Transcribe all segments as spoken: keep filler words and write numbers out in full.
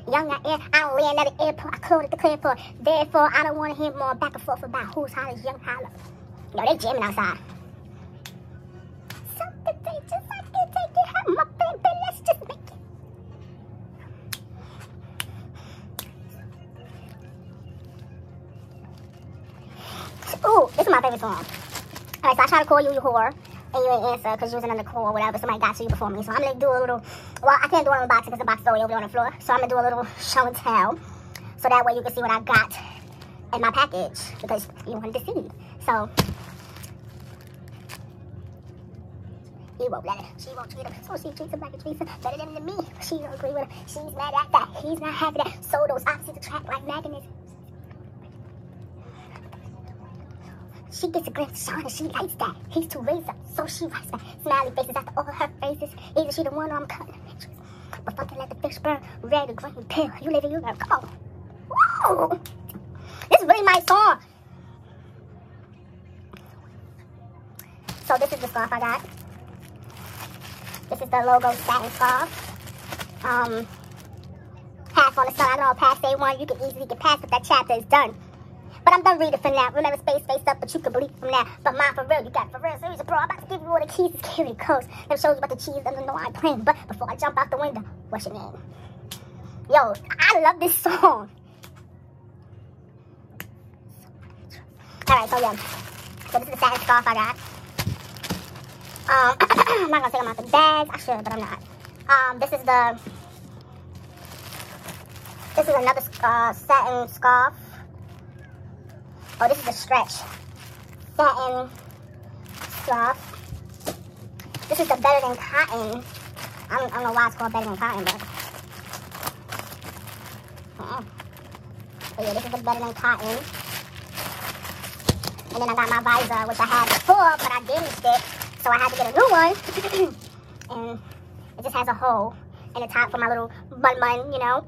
Young I am, I don't land at the airport. I code at the airport. Therefore, I don't want to hear more back and forth about who's hot as young holla. Yo, they jamming outside. Something they just like to take it home, my baby. Let's just make it. Ooh, this is my favorite song. Alright, so I tried to call you, you whore. And you ain't answer because you was in another call or whatever. Somebody got to you before me. So I'm going to do a little, well, I can't do it on the box because the box is already over there on the floor. So I'm going to do a little show and tell. So that way you can see what I got in my package because you wanted to see. So, he won't let it. She won't treat him. So she treats him like a treats him better than me. She don't agree with him. She's mad at that. He's not having that. So those opposites attract like magnets. She gets a glimpse of Sean and she likes that. He's too razor, so she writes that. Smiley faces after all her faces. Either she the one or I'm cutting pictures. But fucking let the fish burn. Red or green pill. You live and you learn. Come on. Whoa. This is really my song. So this is the scarf I got. This is the logo satin scarf. Um, half on the sun. I know past day one you can easily get past, but that chapter is done. But I'm done reading for now. Remember, space, face up, but you can believe from now. But mine for real, you got for real. Serious, bro. I'm about to give you all the keys to security codes. Them shows you about the cheese, doesn't know I'm playing. But before I jump out the window, what's your name? Yo, I love this song. Alright, so yeah. So this is the satin scarf I got. Um, I'm not gonna take them out the bags. I should, but I'm not. Um, this is the. This is another uh, satin scarf. Oh, this is a stretch satin scarf. This is the Better Than Cotton. I don't, I don't know why it's called Better Than Cotton, but. Uh-uh. But yeah, this is the Better Than Cotton. And then I got my visor, which I had before, but I damaged it. So I had to get a new one. And it just has a hole in the top for my little bun bun, you know.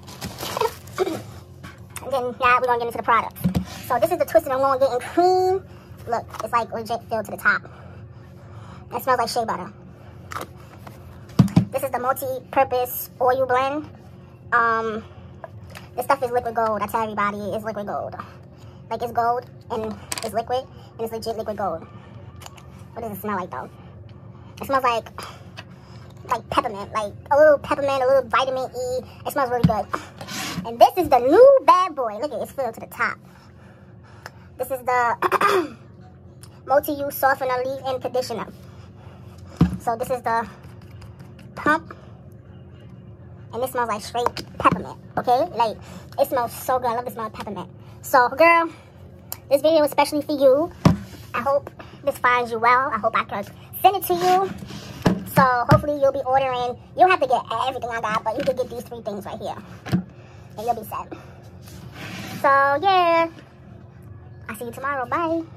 And then now we're going to get into the product. So this is the Twisted and Elongating Cream. Look, it's like legit filled to the top. It smells like shea butter. This is the multi-purpose oil blend. Um, this stuff is liquid gold. I tell everybody it's liquid gold. Like it's gold and it's liquid and it's legit liquid gold. What does it smell like though? It smells like like peppermint, like a little peppermint, a little vitamin E. It smells really good. And this is the new bad boy. Look at it, it's filled to the top. This is the multi-use softener leave-in conditioner. So this is the pump. And this smells like straight peppermint, okay? Like, it smells so good. I love the smell of peppermint. So, girl, this video is especially for you. I hope this finds you well. I hope I can send it to you. So, hopefully you'll be ordering. You don't have to get everything I got, but you can get these three things right here. And you'll be set. So, yeah. I'll see you tomorrow. Bye.